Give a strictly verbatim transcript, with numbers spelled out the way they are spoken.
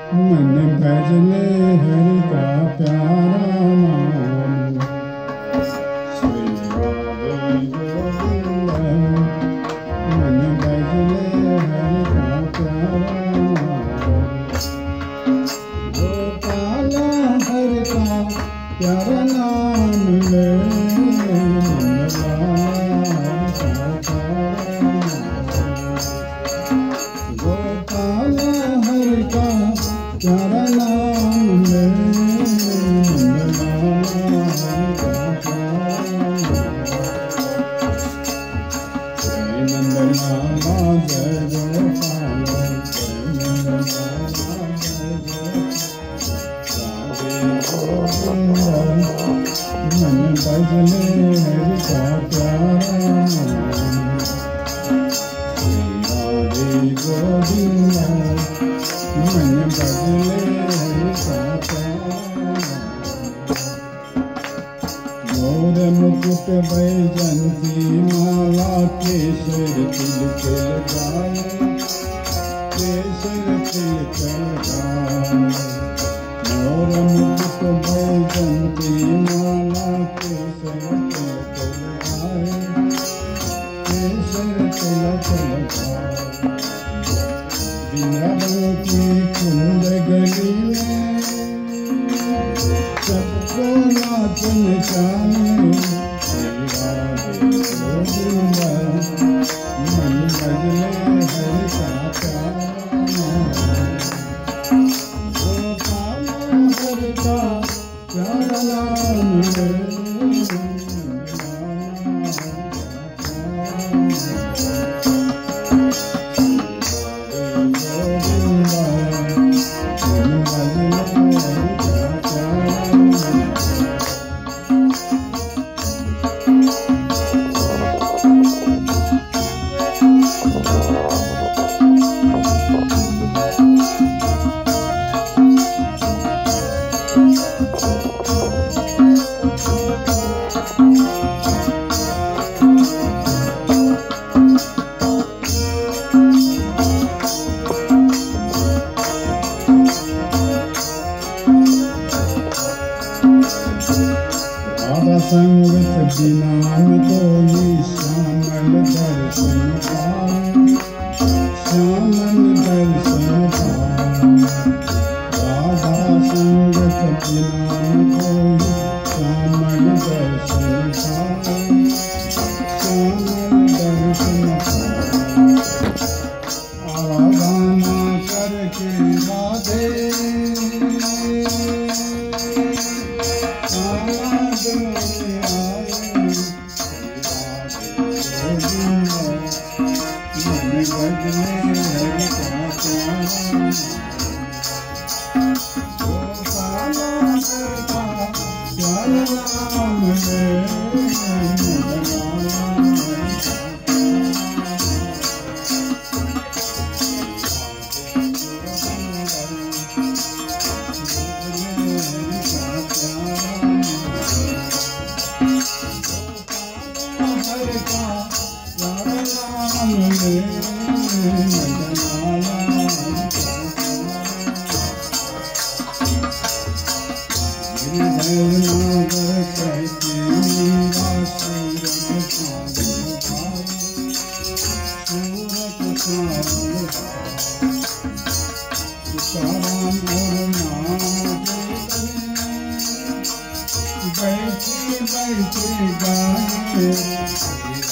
मन भजले हरि का प्यारा नाम। श्री राधे गोविंद मन भजले हरि का प्यारा नाम। गोपाल हरि का प्यारा नाम ले गोपाल हरि का प्यारा नाम ले नंद लाला जय गोपाल मन भजले हरि का प्यारा नाम। राधे गोविंद मन भजले हरि का प्यारा नाम। मोर मुकुट वैजंती माला केसर तिलक लगाए केसर तिलक लगाए। मोर मुकुट वैजंती माला केसर तिलक लगाए केसर तिलक लगाए। वृंदावन की कुंज गली में सबको नाच नचाए। श्री राधे गोविंद मन भजले हरि का प्यारा नाम। गोपाल हरि का प्यारा नाम ले राधा संगत बिना न कोई श्यामल दर्शन पाए श्यामल दर्शन पाए। राधा संगत बिना न कोई श्यामल दर्शन पाए श्यामल दर्शन पाए। आराधना करके राधे बैठे बैठे गाए